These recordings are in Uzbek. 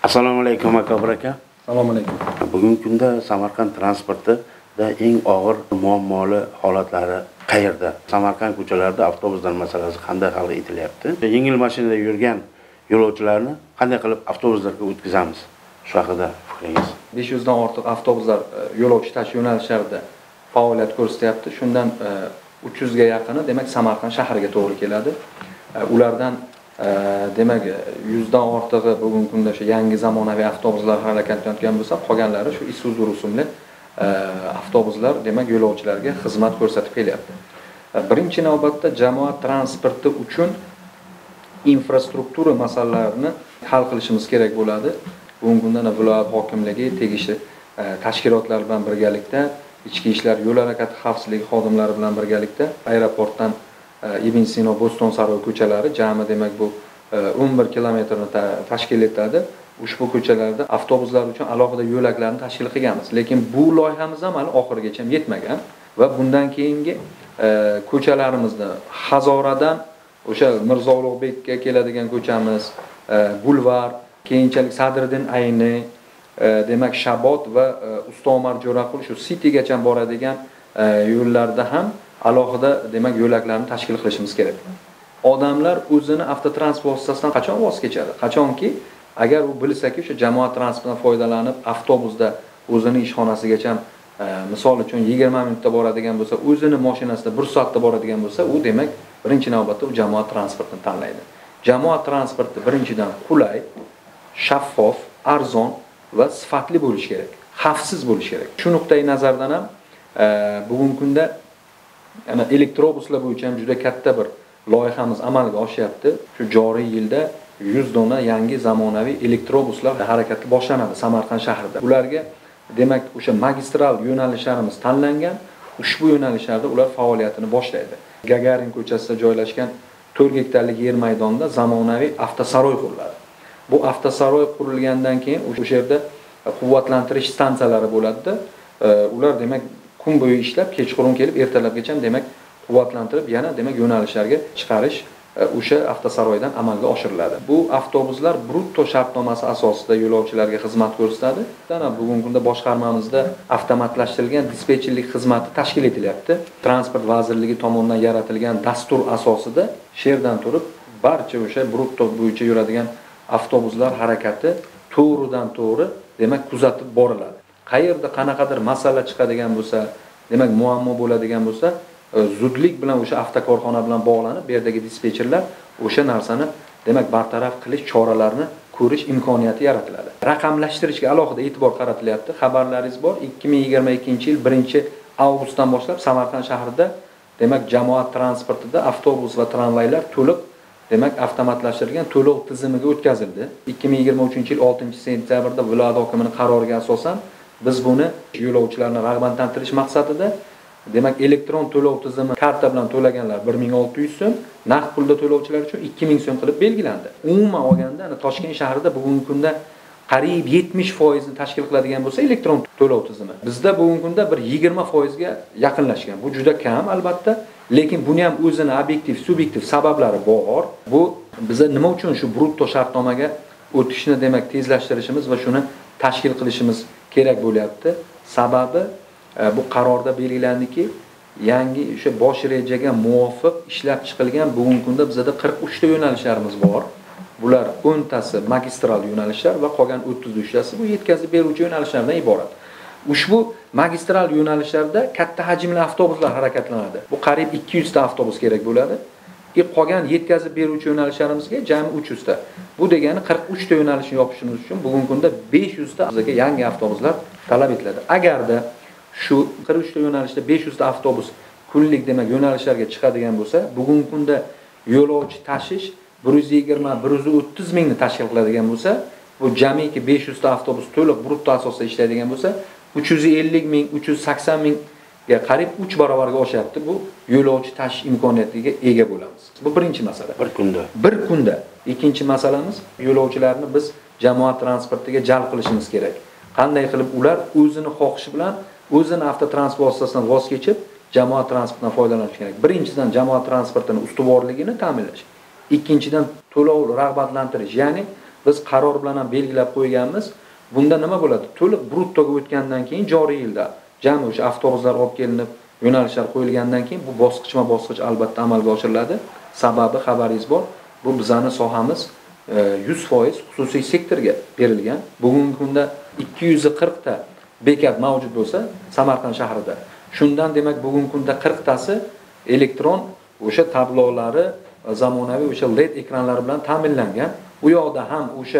Assalomu alaykum aka aka. Assalomu alaykum. Bugungi kunda Samarqand transportida eng og'ir muammoli holatlari qayerda? Samarqand ko'chalarida avtobuslar masalasi qanday hal etilyapti? Yengil mashinada yurgan yo'lovchilarni qanday qilib avtobuslarga o'tkazamiz? Shu haqida fikringiz? 500 dan ortiq avtobuslar yo'lovchi tashish yo'nalishlarida faoliyat ko'rsatyapti. Shundan 300 ga yaqini demak Samarqand shahriga to'g'ri keladi. Ulardan demak 100 dan ortig'i bugungi kunda shu yangi zamonaviy avtobuslar harakatlanayotgan bo'lsa, qolganlari shu Isuzu rusumli avtobuslar demak yo'lovchilarga xizmat ko'rsatib kelyapti. Birinchi navbatda jamoat transporti uchun infrastruktura masalalarini hal qilishimiz kerak bo'ladi. Bugungi kunda viloyat hokimligi tegishli tashkilotlar bilan birgalikda, ichki ishlar yo'l harakati xavfsizligi xodimlari bilan birgalikda aeroportdan Ibn Sino Bo'stonsaroy ko'chalari jami demak bu 11 kilometrni tashkil etadi. Ushbu ko'chalarda avtobuslar uchun alohida yo'laklarni tashkil qilganmiz. Lekin bu loyihamiz ham hali oxirigacha yetmagan va bundan keyingi ko'chalarimizda Hazoradan o'sha Mirzo Ulug'bekka keladigan ko'chamiz, Bulvar, keyinchalik Sadriddin Ayni, demak Shabot va Usta Omar Jo'raqul shu Citygacha boradigan yo'llarda ham alohida demak yo'laklarni tashkil qilishimiz kerak. Odamlar o'zini avtotransport vositasidan qachon voz kechadi? Qachonki agar u bilsaki o'sha jamoat transportidan foydalanib avtobusda o'zini ishxonasigacha misol uchun 20 minutda boradigan bo'lsa, o'zini mashinasida 1 soatda boradigan bo'lsa, u demak birinchi navbatda u jamoat transportini tanlaydi. Jamoat transporti birinchidan qulay, shaffof, arzon va sifatli bo'lishi kerak. Xavfsiz bo'lishi kerak. Shu nuqtai nazardan ham bugungi kunda elektrobuslar bo'yicha ham juda katta bir loyihamiz amalga oshyapti. Shu joriy yilda 100 dona yangi zamonaviy elektrobuslar harakati boshlanadi Samarqand shahrida. Ularga demak o'sha magistral yo'nalishlarimiz tanlangan. Ushbu yo'nalishlarda ular faoliyatini boshlaydi. Gagarin ko'chasida joylashgan 4 gektarlik yer maydonida zamonaviy avtosaroy quriladi. Bu avtosaroy qurilgandan keyin o'sha yerda quvvatlantirish stansiyalari bo'ladi. Ular demak kun bo'yi ishlab, kechqurun kelib ertalabgacha demak quvvatlantirib yana demak yo'nalishlarga chiqarish o'sha avtosaroydan amalga oshiriladi. Bu avtobuslar brutto shartnomasi asosida yo'lovchilarga xizmat ko'rsatadi. Bugungi kunda boshqarmamizda avtomatlashtirilgan dispetcherlik xizmati tashkil etilyapti. Transport vazirligi tomonidan yaratilgan dastur asosida sherdan turib barcha o'sha brutto bo'yicha yuradigan avtobuslar harakati to'g'ridan to'g'ri demak kuzatib boriladi. Qayerda qanaqadir masala chiqadigan bo'lsa, demak muammo bo'ladigan bo'lsa, zudlik bilan o'sha avtokorxona bilan bog'lanib, bu yerdagi dispetcherlar o'sha narsani demak bartaraf qilish choralarini ko'rish imkoniyati yaratiladi. Raqamlashtirishga alohida e'tibor qaratilyapti. Xabarlaringiz bor, 2022-yil 1-avgustdan boshlab Samarqand shahrida demak jamoat transportida avtobus va tramvaylar to'liq demak avtomatlashtirilgan to'lov tizimiga o'tkazildi. 2023-yil 6-sentyabrda viloyat hokimining qaroriga asosan biz buni yo'lovchilarni rag'batlantirish maqsadida demak elektron to'lov tizimi karta bilan to'laganlar 1600 so'm, naqd pulda to'lovchilar uchun 2000 so'm qilib belgilandi. Umuman olganda Toshkent shahrida bugungi kunda qariyb 70% ni tashkil qiladigan bo'lsa elektron to'lov tizimi. Bizda bugungi kunda bir 20% ga yaqinlashgan. Bu juda kam albatta, lekin buni ham o'zini obyektiv, subyektiv sabablari bor. Bu biza nima uchun shu brutto shartnomaga o'tishni demak tezlashtirishimiz va shuni tashkil qilishimiz kerak bo'lyapti. Sababi bu qarorda belgilandiki, yangi o'sha bosh rejaga muvofiq ishlab chiqilgan bugungi kunda bizda 43 ta yo'nalishlarimiz bor. Bular 10 tasi magistral yo'nalishlar va qolgan 33 tasi bu yetkazib beruvchi yo'nalishlardan iborat. Ushbu magistral yo'nalishlarda katta hajmli avtobuslar harakatlanadi. Bu qariyb 200 ta avtobus kerak bo'ladi. Qolgan yetkazib beruvchi yo'nalishlarimizga jami 300 ta. Bu degani 43 ta yo'nalishni yopishimiz uchun bugungi kunda 500 ta bizga yangi avtobuslar talab etiladi. Agarda shu 43 ta yo'nalishda 500 ta avtobus kunlik demak yo'nalishlarga chiqadigan bo'lsa, bugungi kunda yo'lovchi tashish 120-130 mingni tashkil qiladigan bo'lsa, bu jamiki 500 ta avtobus to'liq brutto asosda ishlaydigan bo'lsa, 350 ming, 380 mingga qariyb 3 barobarga oshyapti. Bu yo'lovchi tashish imkoniyatiga ega bo'lamiz. Bu birinchi masala. Bir kunda. Ikkinchi masalamiz, yo'lovchilarni biz jamoat transportiga jalb qilishimiz kerak. Qanday qilib ular o'zini xohishi bilan o'zini avtotransport vositasidan voz kechib jamoat transportidan foydalanish kerak. Birinchidan jamoat transportining ustuvorligini ta'minlash. Ikkinchidan to'lov rag'batlantirish, ya'ni biz qaror bilan ham belgilab qo'yganmiz. Bunda nima bo'ladi? To'liq bruttoga o'tgandan keyin joriy yilda jami o'sha avtobuslar olib kelinib, yo'nalishlar qo'yilgandan keyin bu bosqichma-bosqich albatta amalga oshiriladi. Sababi xabaringiz bor, bu bizning sohamiz 100% xususiy sektorga berilgan. Bugungi kunda 240 ta bekat mavjud bo'lsa Samarqand shahrida. Shundan demak bugungi kunda 40 tasi elektron o'sha tablolari zamonaviy o'sha LED ekranlari bilan ta'minlangan. U yoqda ham o'sha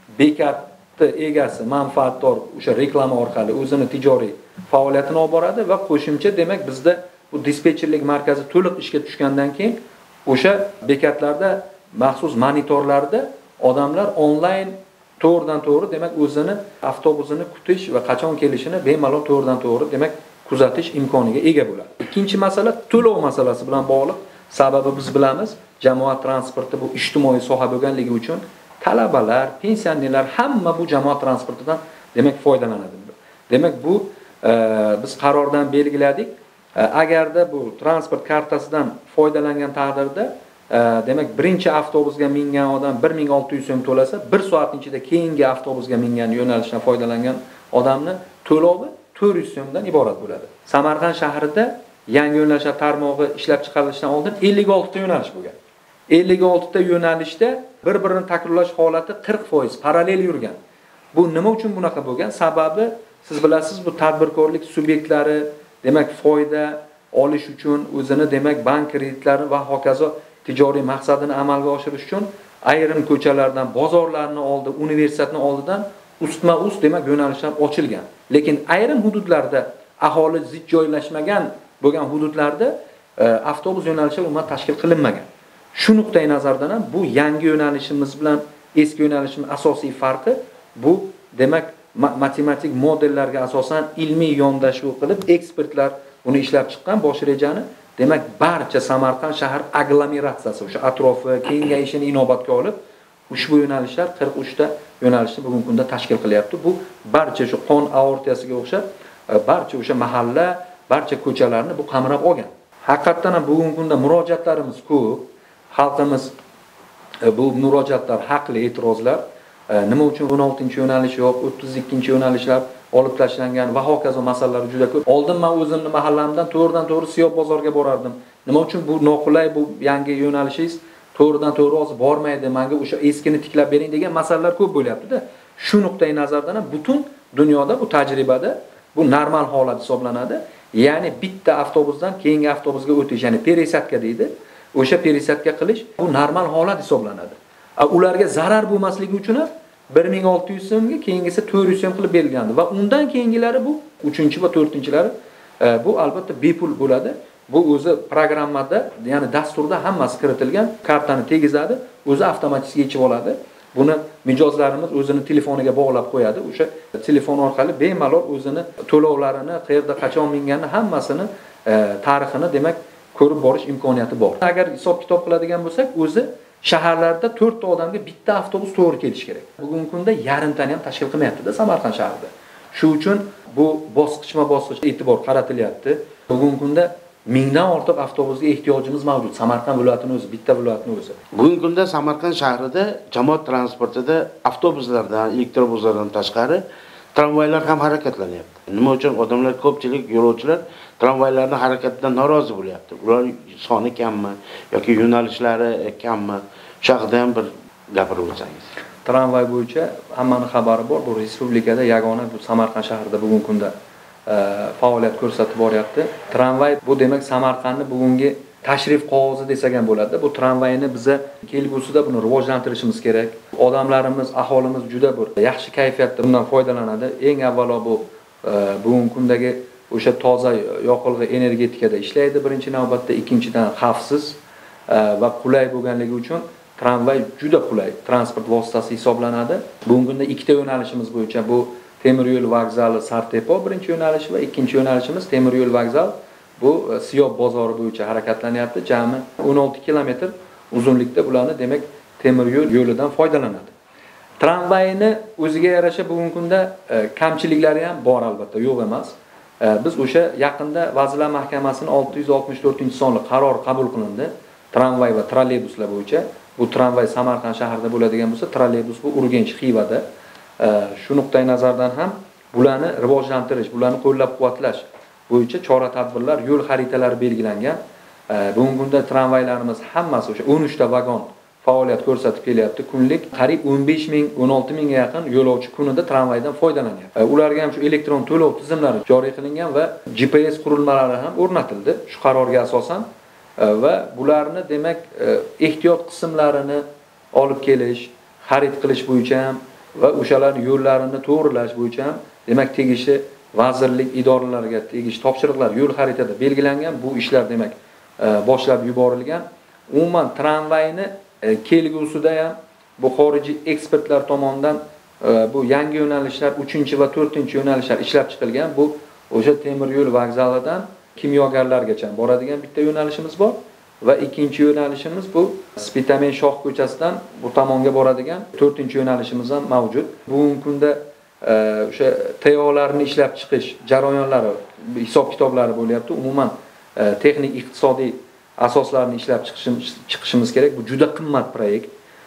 bekatni egasi, manfaatdor o'sha reklama orqali o'zini tijoriy faoliyatini olib boradi va qo'shimcha demak bizda bu dispetcherlik markazi to'liq ishga tushgandan keyin o'sha bekatlarda maxsus monitorlarda odamlar onlayn to'g'ridan-to'g'ri demak o'zini avtobusini kutish va qachon kelishini bemalol to'g'ridan-to'g'ri demak kuzatish imkoniga ega bo'ladi. Ikkinchi masala to'lov masalasi bilan bog'liq. Sababi biz bilamiz, jamoat transporti bu ijtimoiy soha bo'lganligi uchun talabalar, pensionerlar hamma bu jamoat transportidan demak foydalanadi. Demak bu biz qarordan belgiladik. Agarda bu transport kartasidan foydalangan taqdirda demak birinchi avtobusga mingan odam 1600 so'm to'lasa, 1 soat ichida keyingi avtobusga mingan yo'nalishdan foydalangan odamni to'lovi 400 so'mdan iborat bo'ladi. Samarqand shahrida yangi yo'nalishlar tarmog'i ishlab chiqarilishdan oldin 56 ta yo'nalish bo'lgan. 56 ta yo'nalishda bir-birini takrorlash holati 40% parallel yurgan. Bu nima uchun bunaqa bo'lgan? Sababi siz bilasiz, bu tadbirkorlik subyektlari demak foyda olish uchun o'zini demak bank kreditlari va hokazo tijoriy maqsadini amalga oshirish uchun ayrim ko'chalardan, bozorlarning oldi, universitetning oldidan ustma-ust demak yo'nalishlar ochilgan. Lekin ayrim hududlarda aholi zich joylashmagan bo'lgan hududlarda avtobus yo'nalishi umuman tashkil qilinmagan. Shu nuqtai nazardan ham bu yangi yo'nalishimiz bilan eski yo'nalishimiz asosiy farqi bu demak matematik modellarga asosan ilmiy yondashuv qilib ekspertlar buni ishlab chiqqan bosh rejani demak barcha Samarqand shahar aglomeratsiyasi o'sha atrofi kengayishini inobatga olib ushbu yo'nalishlar 43 ta yo'nalishni bugungi kunda tashkil qilyapti. Bu barcha shu qon aortiyasiga o'xshab barcha o'sha mahalla, barcha ko'chalarni bu qamrab olgan. Haqiqatan ham bugungi kunda murojaatlarimiz ko'p. Xalqimiz bu murojaatlar haqli e'tirozlar nima uchun 16-yo'nalish yo'q, 32-yo'nalishlar olib tashlangan va hokazo masalalar juda ko'p. Oldin men o'zimni mahallamdan to'g'ridan-to'g'ri Siyob bozorga borardim. Nima uchun bu noqulay, bu yangi yo'nalishingiz to'g'ridan-to'g'ri hozir bormaydi, menga o'sha eskini tiklab bering degan masalalar ko'p bo'lyapti-da. Shu nuqtai nazardan ham butun dunyoda bu tajribada bu normal holat hisoblanadi. Ya'ni bitta avtobusdan keyingi avtobusga o'tish, ya'ni perisadka deydi. O'sha perisadka qilish bu normal holat hisoblanadi. Ularga zarar bo'lmasligi uchun 1600 so'mga, keyingisi 400 so'm qilib berilgandi va undan keyingilari bu 3-chi va 4-chilari bu albatta bepul bo'ladi. Bu o'zi programmada, ya'ni dasturda hammasi kiritilgan, kartani tegizadi, o'zi avtomatik yechib oladi. Buni mijozlarimiz o'zini telefoniga bog'lab qo'yadi. O'sha telefon orqali bemalol o'zini to'lovlarini, qayerda qachon minganini hammasini tarixini demak ko'rib borish imkoniyati bor. Agar hisob-kitob qiladigan bo'lsak, o'zi shaharlarda 4 ta odamga bitta avtobus to'g'ri kelish kerak. Bugungi kunda yarimtani ham tashkil qilmayapti-da Samarqand shahrida. Shu uchun bu bosqichma-bosqich e'tibor qaratilyapti. Bugungi kunda 1000 dan ortiq avtobusga ehtiyojimiz mavjud. Samarqand viloyatining o'zi, bitta viloyatning o'zi. Bugungi kunda Samarqand shahrida jamoat transportida avtobuslardan, elektrobuslardan tashqari tramvaylar ham harakatlanyapti. Nima uchun? Odamlar, ko'pchilik yo'lovchilar tramvaylarning harakatidan norozi bo'lyapti. Ular soni kammi yoki yo'nalishlari kammi? Shu haqida ham bir gapirib o'tsangiz. Tramvay bo'yicha hammaning xabari bor. Bu respublikada yagona bu Samarqand shahrida bugungi kunda faoliyat ko'rsatib boryapti. Tramvay bu demak Samarqandning bugungi tashrif qog'ozi desak ham bo'ladi. Bu tramvayni biza kelgusida buni rivojlantirishimiz kerak. Odamlarimiz, aholimiz juda bir yaxshi kayfiyatda bundan foydalanadi. Eng avvalo bu bugungi kundagi o'sha toza yoqilg'i energetikada ishlaydi birinchi navbatda, ikkinchidan xavfsiz va qulay bo'lganligi uchun tramvay juda qulay transport vositasi hisoblanadi. Bugungi kunda ikkita yo'nalishimiz bo'yicha bu temir yo'l vokzali Sartepo birinchi yo'nalishi va ikkinchi yo'nalishimiz temir yo'l vokzal bu Siyob bozori bo'yicha harakatlanyapti. Jami 16 kilometr uzunlikda bularni demak temir yo'l yo'lidan foydalanadi. Tramvayni o'ziga yarasha bugungi kunda kamchiliklari ham bor albatta, yo'q emas. Biz o'sha yaqinda Vazirlar Mahkamasining 664-sonli qaror qabul qilindi. Tramvay va trolleybuslar bo'yicha bu tramvay Samarqand shahrida bo'ladigan bo'lsa, trolleybus bu Urganch, Xivada. Shu nuqtai nazardan ham bularni rivojlantirish, bularni qo'llab-quvvatlash bo'yicha chora-tadbirlar, yo'l xaritalari belgilangan. Bugungi kunda tramvaylarimiz hammasi o'sha 13 ta vagon faoliyat ko'rsatib kelyapti. Kunlik qariyb 15 ming, 16 mingga yaqin yo'lovchi kunida tramvaydan foydalanyapti. Ularga ham shu elektron to'lov tizimlari joriy qilingan va GPS qurilmalari ham o'rnatildi shu qarorga asosan. Va bularni demak ehtiyot qismlarini olib kelish, xarid qilish bo'yicha ham va o'shalarning yo'llarini to'g'rilash bo'yicha ham demak tegishli vazirlik idoralarga tegishli topshiriqlar yo'l xaritada belgilangan. Bu ishlar demak boshlab yuborilgan. Umuman tramvayni kelgusida ham bu xorijiy ekspertlar tomonidan bu yangi yo'nalishlar 3 va 4 yo'nalishlar ishlab chiqilgan. Bu o'sha temir yo'l vokzalidan kimyogarlargacha boradigan bitta yo'nalishimiz bor va ikkinchi yo'nalishimiz bu Spitamen shoh ko'chasidan bu tomonga boradigan 4 yo'nalishimiz ham mavjud. Bugungi kunda o'sha TOlarni ishlab chiqish jarayonlari, hisob kitoblari bo'lyapti. Umuman texnik iqtisodiy asoslarni ishlab chiqishimiz kerak. Bu juda qimmat proyekt.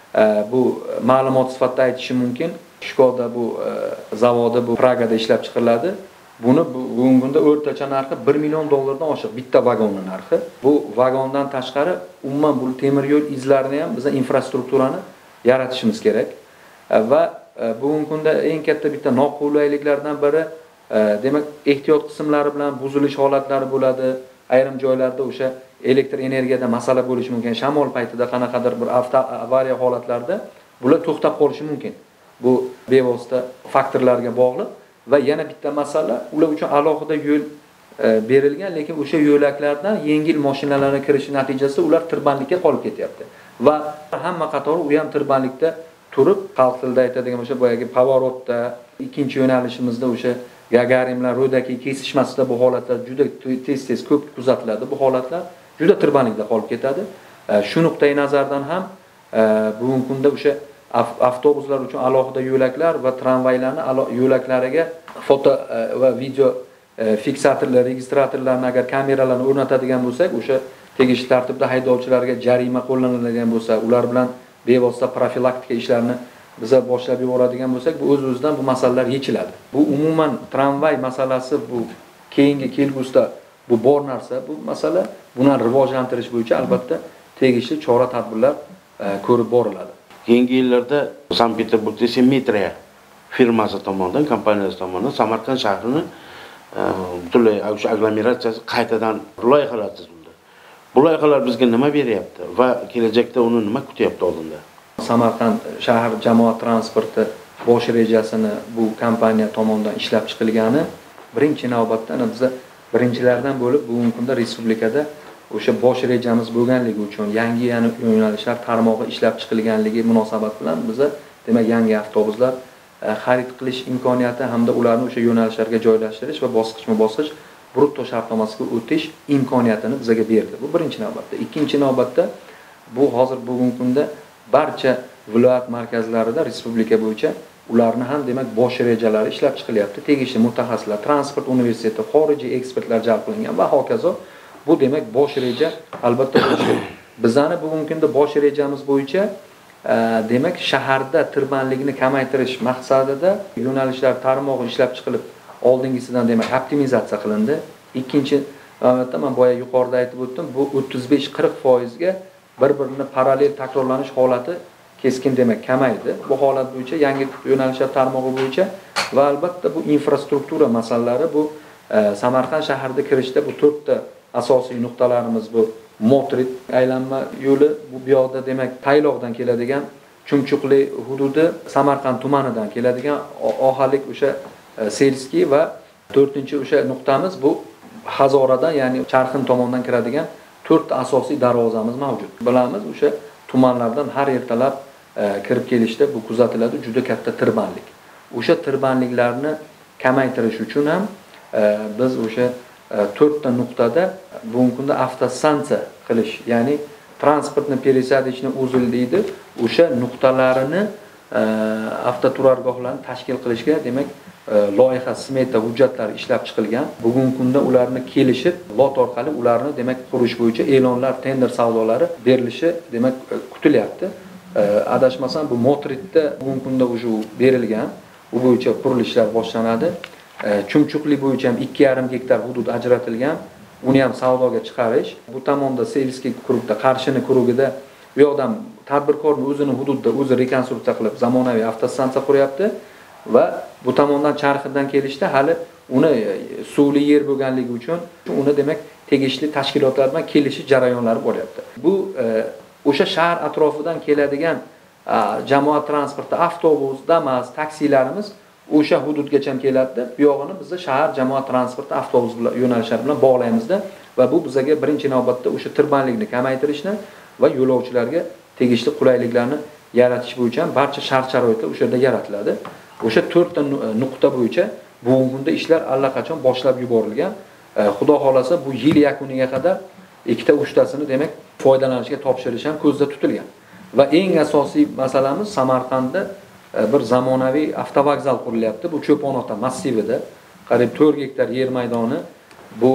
Bu ma'lumot sifatida aytishim mumkin. Shkoda bu zavodi bu Pragada ishlab chiqariladi. Buni bugungi kunda o'rtacha narxi $1 million dan oshiq bitta vagonning narxi. Bu vagondan tashqari umuman bu temir yo'l izlarini ham biz infrastrukturani yaratishimiz kerak. Va bugungi kunda eng katta bitta noqulayliklardan biri demak ehtiyot qismlari bilan buzilish holatlari bo'ladi. Ayrim joylarda o'sha elektr energiyada masala bo'lishi mumkin. Shamol paytida qanaqadir bir avariya holatlarida bular to'xtab qolishi mumkin. Bu bevosita faktorlarga bog'liq. Va yana bitta masala, ular uchun alohida yo'l berilgan, lekin o'sha yo'laklardan yengil mashinalarning kirishi natijasida ular tirbandlikka qolib ketyapti. Va hamma qatori u ham tirbandlikda turib, xalq tilida aytadigan o'sha boyagi pavorotda, ikkinchi yo'nalishimizda o'sha Gagarinlar ro'daki kesishmasida bu holatlar juda tez ko'p kuzatiladi. Bu holatlar juda tirbandlikda qolib ketadi. Shu nuqtai nazardan ham bugungi kunda o'sha avtobuslar uchun alohida yo'laklar va tramvaylarni yo'laklariga foto va video fiksatorlar, registratorlarni agar kameralarni o'rnatadigan bo'lsak, o'sha tegishli tartibda haydovchilarga jarima qo'llaniladigan bo'lsa, ular bilan bevosita profilaktika ishlarini biza boshlab yuboradigan bo'lsak, bu o'z-o'zidan bu masalalar yechiladi. Bu umuman tramvay masalasi bu keyingi kelgusida bu bor narsa, bu masala buni rivojlantirish bo'yicha albatta tegishli chora-tadbirlar ko'rib boriladi. Keyingi yillarda Sankt-Peterburgda Simetriya firmasi tomonidan, kompaniyasi tomonidan Samarqand shahrini butunlay o'sha aglomeratsiyasi qaytadan loyihalar tuzildi. Bu loyihalar bizga nima beryapti va kelajakda uni nima kutyapti oldinda? Samarqand shahar jamoat transporti bosh rejasini bu kompaniya tomonidan ishlab chiqilgani birinchi navbatda biz birinchilardan bo'lib bugungi kunda respublikada o'sha bosh rejamiz bo'lganligi uchun yangi yo'nalishlar tarmog'i ishlab chiqilganligi munosabat bilan biz demak yangi avtobuslar xarid qilish imkoniyati hamda ularni o'sha yo'nalishlarga joylashtirish va bosqichma-bosqich brutto shartnomasiga o'tish imkoniyatini bizga berdi. Bu birinchi navbatda. Ikkinchi navbatda bu hozir bugungi kunda barcha viloyat markazlarida respublika bo'yicha ularni ham demak bosh rejalari ishlab chiqilyapti. Tegishli mutaxassislar, transport universiteti, xorijiy ekspertlar jalb qilingan va hokazo. Bu demak bosh reja albatta bizani bugungi kunda bosh rejamiz bo'yicha demak shaharda tirbandlikni kamaytirish maqsadida yo'nalishlar tarmog'i ishlab chiqilib oldingisidan demak optimizatsiya qilindi. Ikkinchi navbatda men boya yuqorida aytib o'tdim, bu 35-40% ga bir-birini parallel takrorlanish holati keskin demak kamaydi. Bu holat bo'yicha yangi yo'nalishlar tarmog'i bo'yicha va albatta bu infrastruktura masalalari bu Samarqand shahrida kirishda bu 4 ta asosiy nuqtalarimiz bu Motrit aylanma yo'li, bu yoqda demak Tayloqdan keladigan Chumchuqli hududi, Samarqand tumanidan keladigan ohalik o'sha Selskiy va 4-chi o'sha nuqtamiz bu Hazoradan, ya'ni Charxin tomondan kiradigan 4 ta asosiy darvozamiz mavjud. Bilamiz o'sha tumanlardan har ertalab kirib kelishda bu kuzatiladi juda katta tirbandlik. O'sha tirbandliklarni kamaytirish uchun ham biz o'sha 4 ta nuqtada bugungi kunda avtostansiya qilish, ya'ni transportni пересадочный uzil deydi, o'sha nuqtalarini avtoturargohlarni tashkil qilishga demak loyiha, smeta hujjatlari ishlab chiqilgan. Bugungi kunda ularni kelishib, lot orqali ularni demak qurish bo'yicha e'lonlar, tender savdolari berilishi demak kutilyapti. Adashmasam bu Motritda bugungi kunda уже berilgan. Bu bo'yicha qurilishlar boshlanadi. Chumchuqli bo'yicha ham 2,5 gektar hudud ajratilgan. Uni ham savdoga chiqarish. Bu tomonda Selskiy kurugda, Qarshini kurugida bu yoqdan tadbirkorning o'zini hududida o'zi rekonstruksiya qilib zamonaviy avtostansiya quryapti va bu tomondan Charxirdan kelishda hali uni suvli yer bo'lganligi uchun uni demak tegishli tashkilotlar bilan kelishish jarayonlari bo'lyapti. Bu o'sha shahar atrofidan keladigan jamoat transporti, avtobus, Damas, taksilarimiz o'sha hududgacha keladi. Bu yog'ini bizda shahar jamoat transporti, avtobus yo'nalishlari bilan bog'laymizda va bu bizga birinchi navbatda o'sha tirbandlikni kamaytirishni va yo'lovchilarga tegishli qulayliklarni yaratish bo'yicha barcha shart-sharoitlar o'sha yerda yaratiladi. O'sha 4 ta nuqta bo'yicha bugungi kunda ishlar allaqachon boshlab yuborilgan. Xudo xolasa bu yil yakuniga qadar 2-3 tasini demak foydalanishga topshirish ham ko'zda tutilgan. Va eng asosiy masalamiz Samarqandda bir zamonaviy avtovokzal qurilyapti. Bu Cho'ponota massivida qariyb 4 gektar yer maydoni. Bu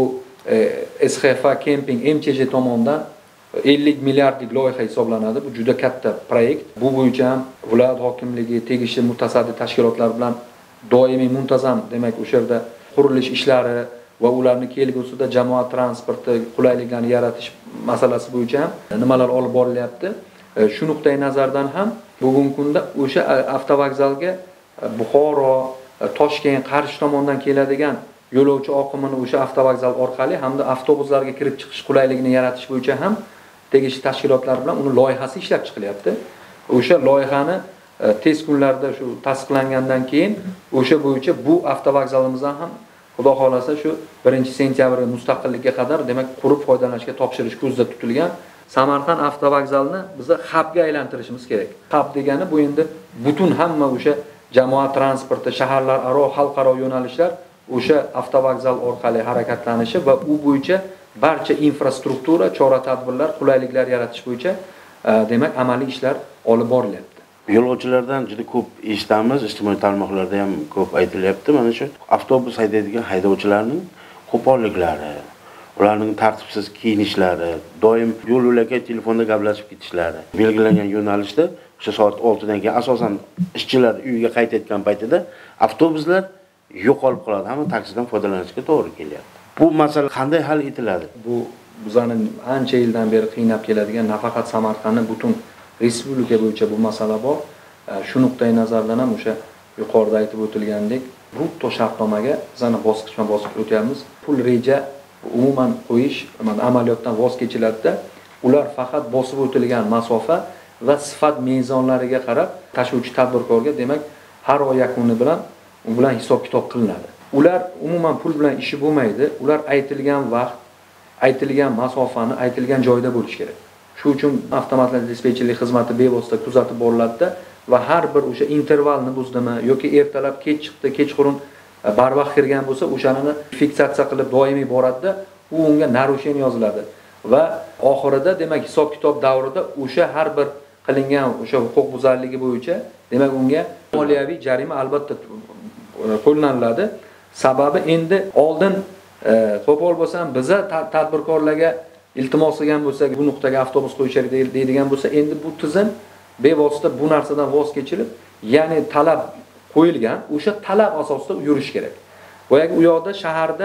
SXFA Camping MCJ tomonidan 50 milliardlik loyiha hisoblanadi. Bu juda katta proyekt. Bu bo'yicha ham viloyat hokimligi, tegishli mutasaddi tashkilotlar bilan doimiy muntazam demak o'sha yerda qurilish ishlari va ularni kelgusida jamoat transporti qulayliklarni yaratish masalasi bo'yicha ham nimalar olib borilyapti. Shu nuqtai nazardan ham bugungi kunda o'sha avtovokzalga Buxoro, Toshkent, Qarshi tomondan keladigan yo'lovchi oqimini o'sha avtovokzal orqali hamda avtobuslarga kirib chiqish qulayligini yaratish bo'yicha ham tegishli tashkilotlar bilan uni loyihasi ishlab chiqilyapti. O'sha loyihani tez kunlarda shu tasdiqlangandan keyin o'sha bo'yicha bu avtovokzalimizdan ham Xudo xolasa shu 1-sentyabr mustaqillikka qadar demak qurib foydalanishga topshirish ko'zda tutilgan. Samarqand avtovokzalini biz hubga aylantirishimiz kerak. Hub degani bu endi butun hamma o'sha jamoat transporti, shaharlararo, xalqaro yo'nalishlar o'sha avtovokzal orqali harakatlanishi va u bo'yicha barcha infrastruktura, chora-tadbirlar, qulayliklar yaratish bo'yicha demak amaliy ishlar olib borilyapti. Yo'lovchilardan juda ko'p eshitamiz, ijtimoiy tarmoqlarda ham ko'p aytilyapti. Mana shu avtobus haydaydigan haydovchilarning qo'polliklari, ularning tartibsiz kiyinishlari, doim yo'l-yo'lakay telefonda gaplashib ketishlari, belgilangan yo'nalishda o'sha soat 6 dan keyin asosan ishchilar uyiga qaytayotgan paytida avtobuslar yo'qolib qoladi. Hamma taksidan foydalanishga to'g'ri kelyapti. Bu masala qanday hal etiladi? Bu bizani ancha yildan beri qiynab keladigan, nafaqat Samarqandning butun respublika bo'yicha bu masala bor. Shu nuqtai nazardan ham o'sha yuqorida aytib o'tilgandek, brutto shartnomaga bizani bosqichma-bosqich o'tyapmiz. Pul reja umuman qo'yish amaliyotdan voz kechiladida, ular faqat bosib o'tilgan masofa va sifat mezonlariga qarab tashuvchi tadbirkorga demak har oy yakuni bilan u bilan hisob-kitob qilinadi. Ular umuman pul bilan ishi bo'lmaydi. Ular aytilgan vaqt, aytilgan masofani aytilgan joyda bo'lish kerak. Shu uchun avtomatlar dispetcherlik xizmati bevosita kuzatib boriladi va har bir o'sha intervalni buzdimi yoki ertalab kech chiqdi, kechqurun barvaqt kirgan bo'lsa, o'shanini fiksatsiya qilib doimiy boradi-da, u unga narusheniya yoziladi va oxirida demak hisob-kitob davrida o'sha har bir qilingan o'sha huquqbuzarligi bo'yicha demak unga moliyaviy jarima albatta qo'llaniladi. Sababi endi oldin qo'pol bo'lsam biza tadbirkorlarga iltimos qilgan bo'lsak, bu nuqtaga avtobus qo'yishar deydigan bo'lsa, endi bu tizim bevosita bu narsadan voz kechilib, ya'ni talab qo'yilgan, o'sha talab asosida yurish kerak. Boyagi u yoqda shaharda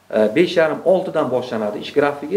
5:30-6 dan boshlanadi ish grafiki,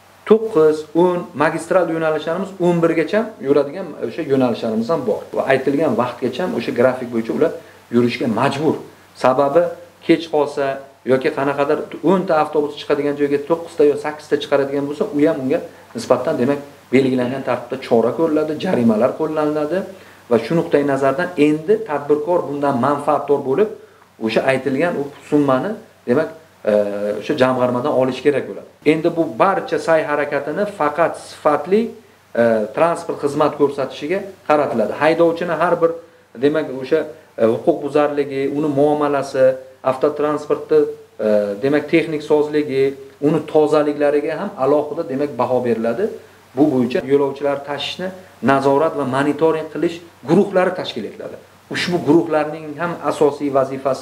9, 10 magistral yo'nalishlarimiz 11 gacha yuradigan o'sha yo'nalishlarimiz ham bor. Va aytilgan vaqtgacha o'sha grafik bo'yicha ular yurishga majbur. Sababi kech qolsa yoki qanaqadir 10 ta avtobus chiqadigan joyga 9 ta yo 8 ta chiqaradigan bo'lsa, u ham unga nisbatan demak belgilangan tartibda chora ko'riladi, jarimalar qo'llaniladi va shu nuqtai nazardan endi tadbirkor bundan manfaatdor bo'lib, o'sha aytilgan u summani demak o'sha jamg'armadan olish kerak bo'ladi. Endi bu barcha sa'y harakatini faqat sifatli transport xizmat ko'rsatishiga qaratiladi. Haydovchini har bir demak o'sha huquqbuzarligi, uni muomalasi, avtotransportda demak texnik sozligi, uni tozaliklariga ham alohida demak baho beriladi. Bu bo'yicha yo'lovchilar tashishni nazorat va monitoring qilish guruhlari tashkil etiladi. Ushbu guruhlarning ham asosiy vazifasi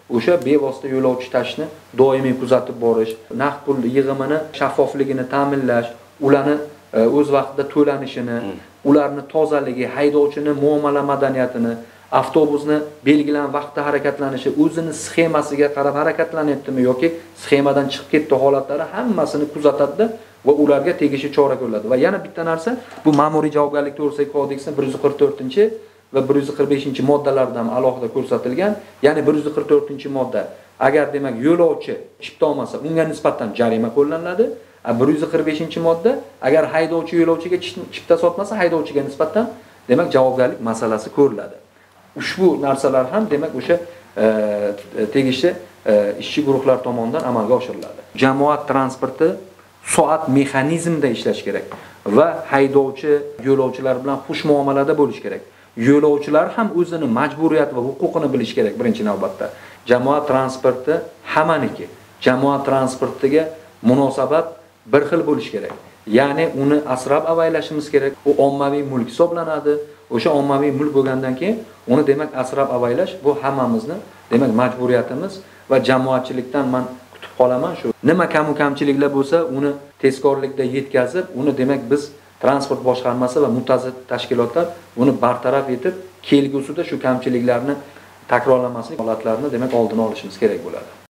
o'sha bevosita yo'lovchi tashishni doimiy kuzatib borish, naqd pul yig'imini shaffofligini ta'minlash, ularni o'z vaqtida to'lanishini, ularni tozaligi, haydovchini muomala madaniyatini, avtobusni belgilangan vaqtda harakatlanishi, o'zini sxemasiga qarab harakatlanyaptimi yoki sxemadan chiqib ketdi holatlari hammasini kuzatadi va ularga tegishli chora ko'riladi. Va yana bitta narsa, bu ma'muriy javobgarlik to'g'risidagi kodeksning 144 va 145-moddalarida ham alohida ko'rsatilgan. Ya'ni 144-modda agar demak yo'lovchi chipta olmasa, unga nisbatan jarima qo'llaniladi. 145-modda agar haydovchi yo'lovchiga chipta sotmasa, haydovchiga nisbatan demak javobgarlik masalasi ko'riladi. Ushbu narsalar ham demak o'sha tegishli ishchi guruhlar tomonidan amalga oshiriladi. Jamoat transporti soat mexanizmida ishlash kerak va haydovchi yo'lovchilar bilan xush muomalada bo'lish kerak. Yo'lovchilar ham o'zini majburiyat va huquqini bilish kerak birinchi navbatda. Jamoat transporti hammaniki. Jamoat transportiga munosabat bir xil bo'lish kerak. Ya'ni uni asrab avaylashimiz kerak. U ommaviy mulk hisoblanadi. O'sha ommaviy mulk bo'lgandan keyin uni demak asrab avaylash bu hammamizni demak majburiyatimiz va jamoatchilikdan men kutib qolaman shu. Nima kamchiliklar bo'lsa, uni tezkorlikda yetkazib, uni demak biz transport boshqarmasi va mutasaddi tashkilotlar uni bartaraf etib, kelgusida shu kamchiliklarni takrorlanmaslik holatlarini demak oldini olishimiz kerak bo'ladi.